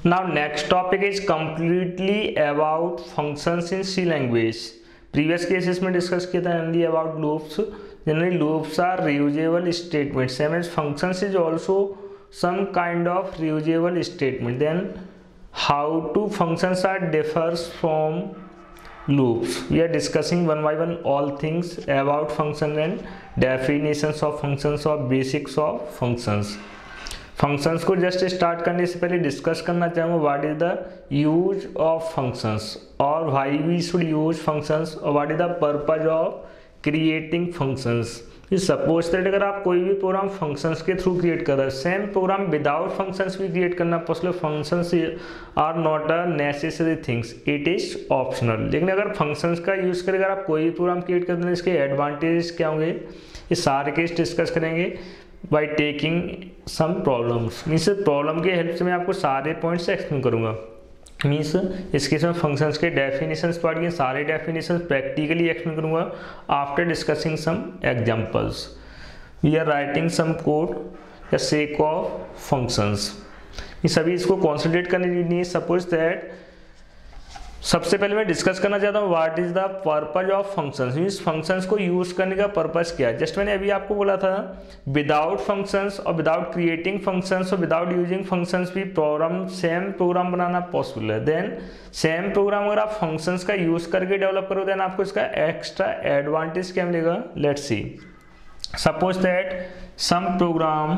Now next topic is completely about functions in C language. Previous cases में discuss किया था only about loops. Generally loops are reusable statements. Same as functions is also some kind of reusable statement. Then how to functions are differs from loops. We are discussing one by one all things about functions and definitions of functions or basics of functions. Functions को just start करने से पहले discuss करना चाहूँगा what is the use of functions और why we should use functions और what is the purpose of creating functions. Suppose that अगर आप कोई भी प्रोग्राम फंक्शंस के थ्रू क्रिएट कर रहे हैं, सेम प्रोग्राम विदाउट फंक्शंस भी क्रिएट करना possible. Functions are not a necessary things, it is optional. लेकिन अगर फंक्शंस का यूज करके आप कोई भी प्रोग्राम क्रिएट करते हैं, इसके एडवांटेजेस क्या होंगे, ये सारे केस डिस्कस करेंगे by taking some problems. Means problem के हेल्प से मैं आपको सारे पॉइंट्स एक्सप्लेन करूंगा। मीन्स इस केस में फंक्शंस के डेफिनेशंस पढ़ के सारे डेफिनेशंस प्रैक्टिकली एक्सप्लेन करूंगा after discussing some examples. We are writing some code या सेक ऑफ फंक्शंस। ये सभी इसको कॉन्सेंट्रेट करने की नहीं। सपोज दैट सबसे पहले मैं डिस्कस करना चाहता हूँ what is the purpose of functions. Means functions को यूज करने का पर्पज क्या है। जस्ट मैंने अभी आपको बोला था विदाउट फंक्शंस और विदाउट क्रिएटिंग फंक्शंस और विदाउट यूजिंग फंक्शंस भी प्रोग्राम सेम प्रोग्राम बनाना पॉसिबल है। देन सेम प्रोग्राम अगर आप फंक्शंस का यूज करके डेवलप करो देन आपको इसका एक्स्ट्रा एडवांटेज क्या मिलेगा, let's see. Suppose that some program,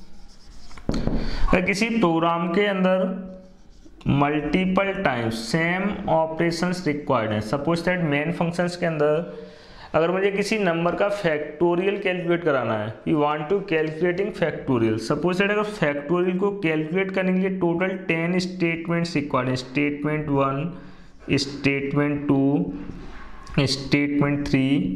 अगर किसी प्रोग्राम के अंदर multiple times same operations required है। सपोज दैट मेन फंक्शंस के अंदर अगर मुझे किसी नंबर का फैक्टोरियल कैलकुलेट कराना है, we want to calculating factorial. Suppose that अगर फैक्टोरियल को कैलकुलेट करने के लिए टोटल 10 स्टेटमेंट्स रिक्वायर्ड है। Statement 1, statement 2, statement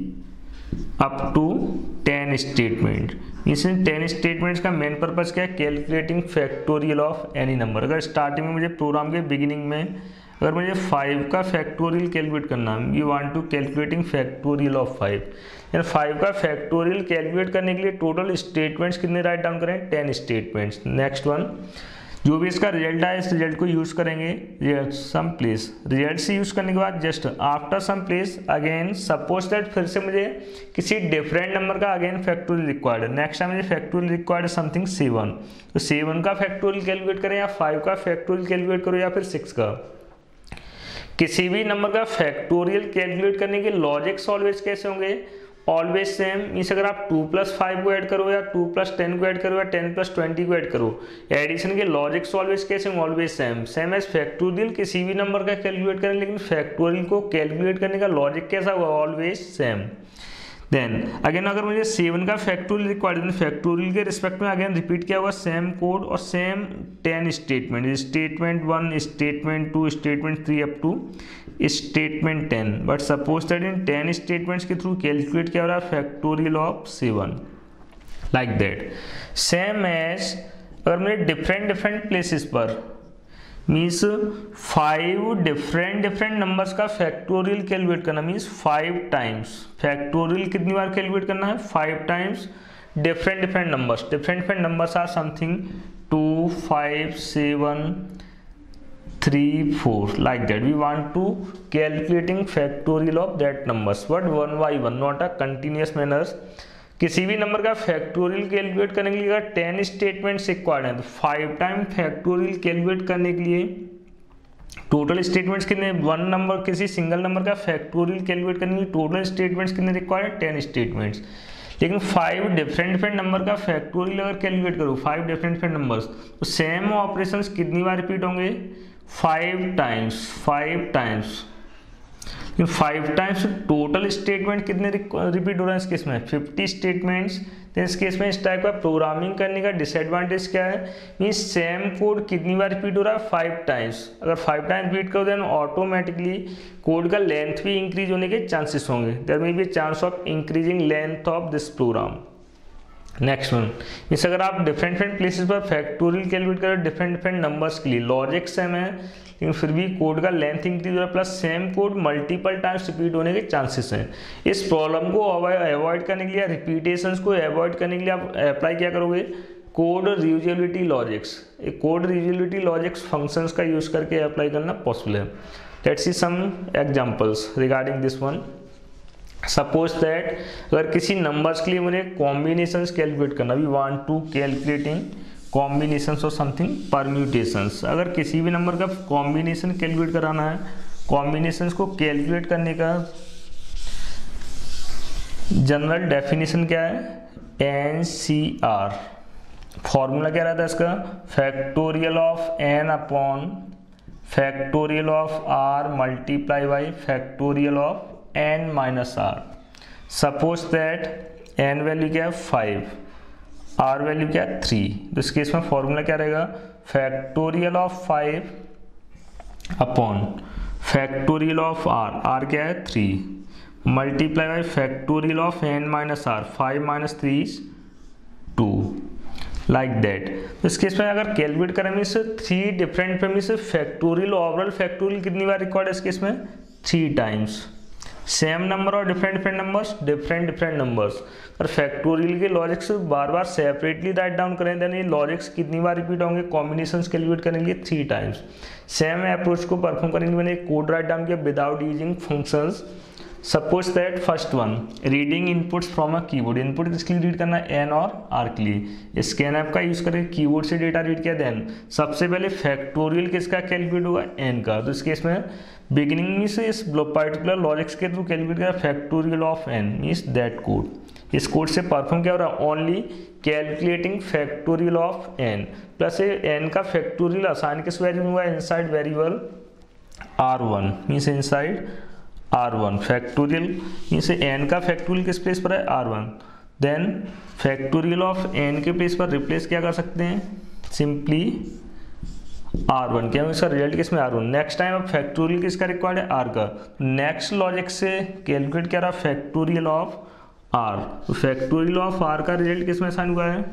3 up to 10 statement. इसमें 10 स्टेटमेंट्स का मेन पर्पज क्या है, calculating factorial of any number. अगर स्टार्टिंग में मुझे प्रोग्राम के बिगिनिंग में अगर मुझे 5 का फैक्टोरियल कैलकुलेट करना है, you want to calculating factorial of 5, यानी 5 का फैक्टोरियल कैलकुलेट करने के लिए टोटल स्टेटमेंट्स कितने राइट डाउन करें, 10 स्टेटमेंट्स। नेक्स्ट वन, जो भी इसका रिजल्ट आए इस रिजल्ट को यूज करेंगे सम प्लेस। रिजल्ट से यूज करने के बाद just after some place again suppose that फिर से मुझे किसी डिफरेंट नंबर का अगेन फैक्टोरियल रिक्वायर्ड है। नेक्स्ट टाइम मुझे फैक्टोरियल रिक्वायर्ड है समथिंग 7, तो 7 का फैक्टोरियल कैलकुलेट करें या 5 का फैक्टोरियल कैलकुलेट करो या फिर 6 का। किसी भी नंबर का फैक्टोरियल कैलकुलेट करने के लॉजिक्स ऑलवेज कैसे होंगे, ऑलवेज सेम। मीन्स अगर आप 2+5 को ऐड करो या 2+10 को ऐड करो या 10+20 को ऐड करो, एडिशन के लॉजिक्स ऑलवेज कैसे होंगे, always same. Same as factorial किसी भी नंबर का कैलकुलेट करें, लेकिन फैक्टोरियल को कैलकुलेट करने का लॉजिक कैसा होगा, ऑलवेज सेम। देन अगेन अगर मुझे 7 का फैक्टोरियल रिक्वायर्ड है, फैक्टोरियल के रिस्पेक्ट में अगेन रिपीट किया होगा सेम कोड और same 10 statement. Statement 1, statement 2, statement 3 up to statement 10। But suppose that इन 10 स्टेटमेंट्स के थ्रू कैलकुलेट किया हो रहा है factorial of 7, like that. Same as अगर मुझे डिफरेंट प्लेसेस पर मीन्स 5 डिफरेंट नंबर्स का फैक्टोरियल कैलकुलेट करना, मीन्स 5 टाइम्स फैक्टोरियल कितनी बार कैलकुलेट करना है, 5 times different numbers. Different numbers are something 2, 5, 7, 3, 4 like that. We want to calculating factorial of that numbers, but one by one, not a continuous manner. किसी भी number का factorial calculate करने के लिए अगर 10 स्टेटमेंट्स रिक्वायर्ड हैं, तो 5 टाइम फैक्टोरियल कैलकुलेट करने के लिए टोटल स्टेटमेंट्स कितने, 1 नंबर किसी सिंगल नंबर का फैक्टोरियल कैलकुलेट करने के लिए टोटल स्टेटमेंट्स कितने रिक्वायर्ड, 10 स्टेटमेंट्स। लेकिन 5 डिफरेंट नंबर का फैक्टोरियल अगर कैलकुलेट करो 5 डिफरेंट नंबर्स, तो सेम ऑपरेशंस कितनी बार रिपीट होंगे, 5 टाइम्स। 5 टाइम्स टोटल स्टेटमेंट कितने रिपीट हो रहे हैं इस केस में, 50 स्टेटमेंट्स। तो इस केस में इस टाइप का प्रोग्रामिंग करने का डिसएडवांटेज क्या है, मीन्स सेम कोड कितनी बार रिपीट हो रहा है, 5 टाइम्स। अगर 5 टाइम्स रिपीट करो देन ऑटोमेटिकली कोड का लेंथ भी इंक्रीज होने के चांसेस होंगे। There may be chance of increasing length of this program. Next one, means अगर आप डिफरेंट प्लेसेस पर फैक्टोरियल कैलकुलेट करें डिफरेंट नंबर्स के लिए, लॉजिक सेम है लेकिन फिर भी कोड का लेंथ इंक्रीज हो रहा है, plus same code multiple times repeat होने के चांसेस हैं। इस प्रॉब्लम को अवॉइड करने के लिए, रिपीटेशंस को अवॉइड करने के लिए आप अप्लाई क्या करोगे, code reusability logics, code reusability logics functions का यूज करके अप्लाई करना पॉसिबल है। Let's see some examples regarding this one. Suppose that अगर किसी नंबर्स के लिए मुझे कॉम्बिनेशंस कैलकुलेट करना, we want to calculating combinations और समथिंग परम्यूटेशंस, अगर किसी भी नंबर का कॉम्बिनेशन कैलकुलेट कराना है, कॉम्बिनेशंस को कैलकुलेट करने का जनरल डेफिनेशन क्या है, NCR। फॉर्मूला क्या रहता है इसका, factorial of n upon factorial of r multiply by factorial of n minus r। Suppose that n value क्या है 5, r वैल्यू क्या है 3, तो इस केस में फॉर्मूला क्या रहेगा, factorial of 5 upon factorial of r क्या है 3 multiply by factorial of n minus r, 5 minus 3 is 2, like that. तो इस केस में अगर कैलकुलेट करें मीन्स 3 डिफरेंट पे मीन्स फैक्टोरियल ओवरऑल फैक्टोरियल कितनी बार रिक्वायर्ड है इस केस में 3 टाइम्स। सेम नंबर और डिफरेंट डिफरेंट नंबर्स, और फैक्टोरियल के लॉजिक्स बार बार सेपरेटली राइट डाउन करें देन ये लॉजिक्स कितनी बार रिपीट होंगे, कॉम्बिनेशंस कैलकुलेट करने के लिए 3 टाइम्स। सेम अप्रोच को परफॉर्म करने के लिए मैंने एक कोड राइट डाउन किया without using functions. Suppose that first one reading inputs from a keyboard, input किसके लिए रीड करना है n और r के लिए, स्कैन ऐप का यूज करके कीबोर्ड से डेटा रीड किया, देन सबसे पहले फैक्टोरियल किसका कैलकुलेट होगा n का, तो इस केस में बिगिनिंग मीन्स इस पर्टिकुलर लॉजिक्स के थ्रू कैलकुलेट किया factorial of n means that code, इस कोड से परफॉर्म क्या हो रहा है only calculating factorial of n plus n का फैक्टोरियल असाइन किस वैल्यू में हुआ है inside variable r1 means inside r1 factorial means n का फैक्टोरियल किस प्लेस पर है r1, then factorial of n के प्लेस पर रिप्लेस क्या कर सकते हैं सिंपली r1, क्या इसका रिजल्ट किस में r1। नेक्स्ट टाइम अब फैक्टोरियल किसका रिक्वायर्ड है r का, नेक्स्ट लॉजिक से कैलकुलेट क्या रहा फैक्टोरियल ऑफ r, तो फैक्टोरियल ऑफ r का रिजल्ट किस में असाइन हुआ है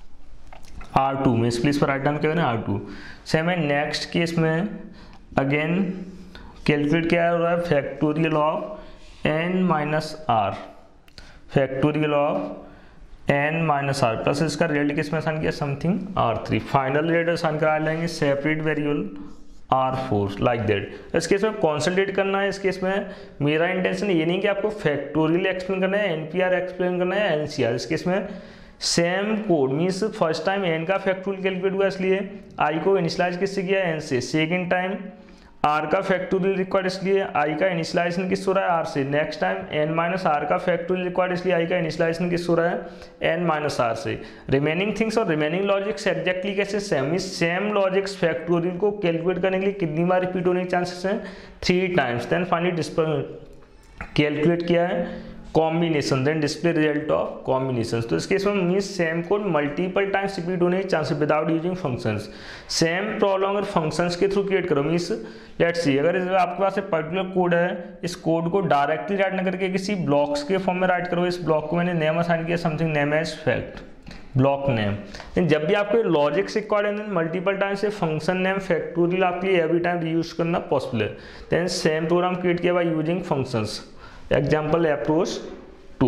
r2 में, इस प्लेस पर राइट डाउन किया ना r2। सेम है नेक्स्ट केस में अगेन कैलकुलेट क्या हो रहा है factorial of n minus r, factorial of n minus r plus इसका रिजल्ट किस में असाइन किया something r3, final result assign करा लेंगे separate variable r4, like that. इस केस में कॉन्संट्रेट करना है, इस केस में मेरा इंटेंशन ये नहीं कि आपको फैक्टोरियल एक्सप्लेन करना है, NPR एक्सप्लेन करना है, NCR। इस केस में same code means first time n का फैक्टोरियल कैलकुलेट हुआ इसलिए i को इनिशियलाइज किससे किया n से, सेकेंड टाइम r का फैक्टोरियल रिक्वायर्ड इसलिए i का इनिशियलाइजेशन किस हो रहा है r से, next time n minus r का फैक्टोरियल रिक्वायर्ड इसलिए i का इनिशियलाइजेशन किस हो रहा है n माइनस r से। रिमेनिंग थिंग्स और रिमेनिंग लॉजिक्स एग्जैक्टली कैसे सेम, इस सेम लॉजिक्स फैक्टोरियल को कैलकुलेट करने के लिए कितनी बार रिपीट होने के चांसेस हैं 3 टाइम्स, देन फाइनली कैलकुलेट किया है combination, then display result of combination. तो इस केस में means same code multiple times repeat होने के chances without using functions. Same problem अगर फंक्शंस के थ्रू क्रिएट करो मीन्स लेट्स सी अगर आपके पास एक पर्टिकुलर कोड है, इस कोड को डायरेक्टली राइट न करके किसी ब्लॉक्स के फॉर्म में राइट करो, इस ब्लॉक को मैंने नेम असाइन किया something name as fact, block name. जब भी आपको लॉजिक्स रिक्वायर्ड है मल्टीपल टाइम से फंक्शन नेम फैक्टोरियल आपके लिए एवरी टाइम रीयूज करना पॉसिबल है, देन सेम प्रोग्राम क्रिएट किया by using functions. Example approach 2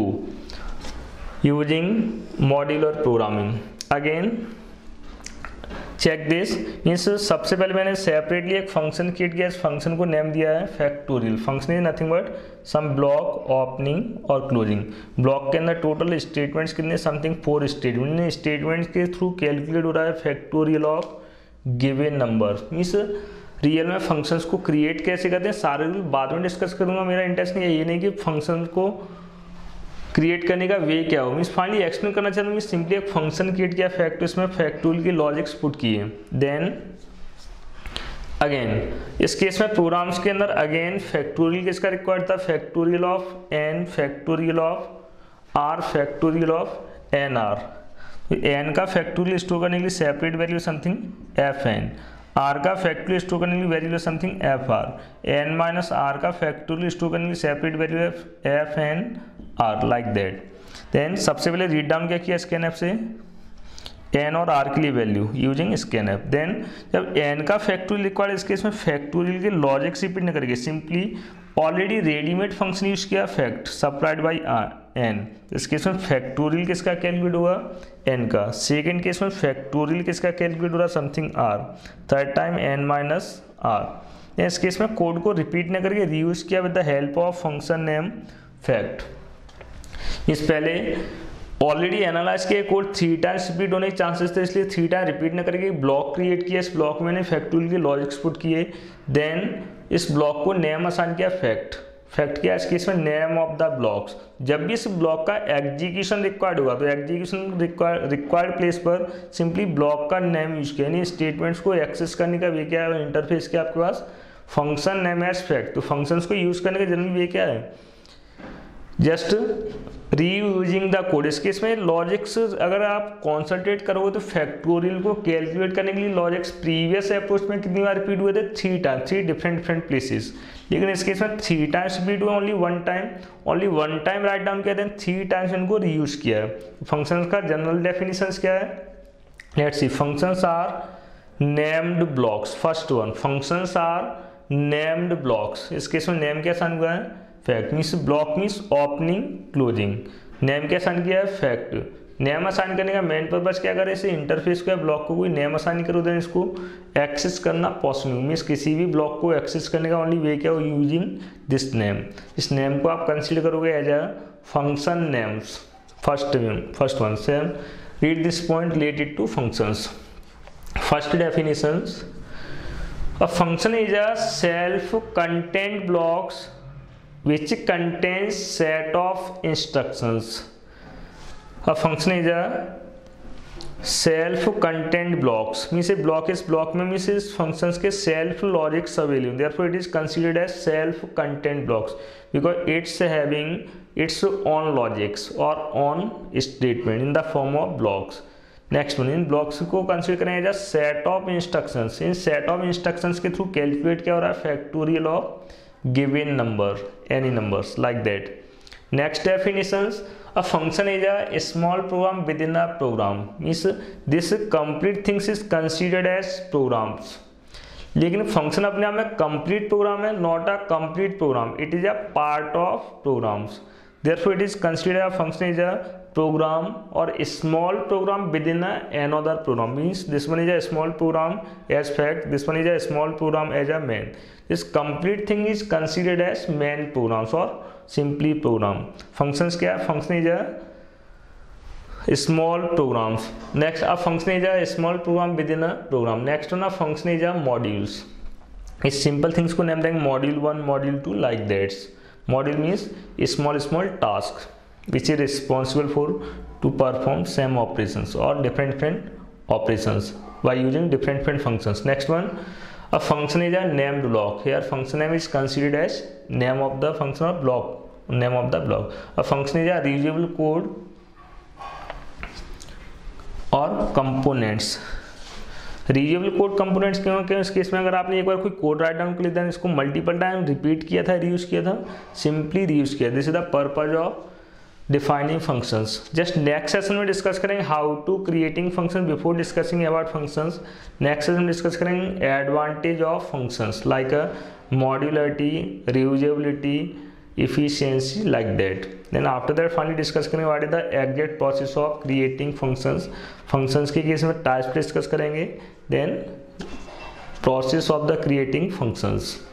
using modular programming। Again check this means सबसे पहले मैंने सेपरेटली एक फंक्शन क्रिएट किया, इस फंक्शन को नेम दिया है factorial. Function is nothing but some block opening और क्लोजिंग। ब्लॉक के अंदर टोटल स्टेटमेंट्स कितने समथिंग 4 स्टेटमेंट, स्टेटमेंट्स के थ्रू कैलकुलेट हो रहा है factorial of given number. Means real में फंक्शंस को क्रिएट कैसे करते हैं सारे रूल बाद में डिस्कस करूंगा, मेरा इंटरेस्ट नहीं है ये नहीं कि फंक्शन को क्रिएट करने का वे क्या हो, मीन्स फाइनली एक्सप्लेन करना चाहता हूँ। मीन्स सिंपली एक फंक्शन क्रिएट किया फैक्ट, इसमें फैक्टोरियल की लॉजिक्स पुट किए, देन अगेन इस केस में प्रोग्राम्स के अंदर अगेन फैक्टोरियल किसका रिक्वायर्ड था factorial of n, factorial of r, factorial of nr। n का फैक्टोरियल स्टोर करने के लिए separate value something fn, r का फैक्टोरियल स्टोर करने के लिए value something fr, n minus r का फैक्टोरियल स्टोर करने के लिए separate value fn r, like that. Then सबसे पहले रीड डाउन क्या किया स्कैन ऐप से n और r के लिए value using scanf. Then जब n का फैक्टोरियल रिक्वायर्ड इस केस में फैक्टोरियल के लॉजिक रिपीट न करके simply already readymade function use किया फैक्ट सप्लाइड बाई एन, इस केस में फैक्टोरियल किसका कैलकुलेट होगा, एन का। सेकेंड केस में फैक्टोरियल किसका कैलकुलेट हो रहा, something r. Third time N minus r. इस केस में कोड को रिपीट न करके रीयूज किया with the help of function name fact. इस पहले ऑलरेडी एनालाइज किया कोड 3 टाइम्स रिपीट होने के चांसेस थे, इसलिए 3 टाइम रिपीट न करके ब्लॉक क्रिएट किया। इस ब्लॉक में मैंने फैक्टोरियल के लॉजिक्स पुट किए, देन इस ब्लॉक को नेम असाइन किया फैक्ट। फैक्ट किया इस केस में नेम ऑफ द ब्लॉक्स। जब भी इस ब्लॉक का एग्जीक्यूशन रिक्वायर्ड होगा तो एग्जीक्यूशन रिक्वायर्ड प्लेस पर सिंपली ब्लॉक का नेम यूज किया, यानी स्टेटमेंट्स को एक्सेस करने का वे क्या है, इंटरफेस क्या आपके पास, फंक्शन नेम एज फैक्ट। तो फंक्शंस को यूज करने का जनरल वे क्या है, जस्ट रीयूजिंग द कोड। इस केस में लॉजिक्स अगर आप कॉन्संट्रेट करोगे तो फैक्टोरियल को कैलकुलेट करने के लिए लॉजिक्स प्रीवियस अप्रोच में कितनी बार रिपीट हुए थे, 3 टाइम, 3 डिफरेंट प्लेसेस। लेकिन इस केस में 3 टाइम्स रिपीट हुआ, only one time write down किया, देन 3 टाइम्स इनको रीयूज किया है। फंक्शंस का जनरल डेफिनेशंस क्या है, let's see. Functions are named blocks. First one, functions are named blocks. इस केस में नेम क्या असाइन हुआ है, fact. Means block means opening closing, name क्या असाइन किया है, फैक्ट। नेम असाइन करने का मेन पर्पज क्या करे, इसे इंटरफेस को या ब्लॉक को कोई नेम असाइन नहीं करो, देन इसको एक्सेस करना पॉसिबल। मीन्स किसी भी ब्लॉक को एक्सेस करने का ओनली वे क्या हो, यूजिंग दिस नेम। इस नेम को आप कंसीडर करोगे as a function names. First one same, read this point related to functions. First definitions, a function is a self-contained blocks which contains set of instructions. A function is a self-contained blocks means a block is block में means इस functions के self logics available, therefore it is considered as self-contained blocks because it's having its own logics or own statement in the form of blocks. Next one, इन blocks को consider करें as a set of instructions. इन set of instructions के through calculate क्या हो रहा है, factorial of given number, any numbers like that. Next definitions, a function is a small program within a program means this complete things is considered as programs. लेकिन function अपने आप में complete program है, not a complete program, it is a part of programs. therefore it is considered a function is a program or a small program within another program, means this one is a small program as fact, this one is a small program as a main. This complete thing is considered as main programs or simply program. Functions क्या, function is a small programs. Next a function is a small program within a program. Next one a function is a modules. इस simple things को name देंगे module 1 module 2 like that. Module means small task which is responsible for to perform same operations or different operations by using different functions. Next one, a function is a named block. Here function name is considered as name of the function or block, name of the block. A function is a reusable code or components. Reusable code components क्यों, इस case में अगर आपने एक बार कोई code write down कर लिया, इसको मल्टीपल टाइम रिपीट किया था, रीयूज किया था, सिंपली रीयूज किया। This is the purpose of defining functions. Just next session में डिस्कस करेंगे how to creating function. Before discussing about functions, next session में डिस्कस करेंगे advantage of functions like modularity, reusability, efficiency like that. Then after that finally discuss करेंगे what is the exact process of creating functions. functions के केस में types discuss करेंगे, then process of the creating functions.